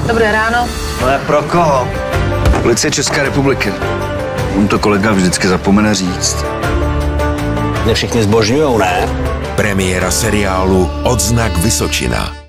Dobré ráno. Ale pro koho? Policie České republiky. On to kolega vždycky zapomene říct. Ne všichni zbožňujou, ne? Premiéra seriálu Odznak Vysočina.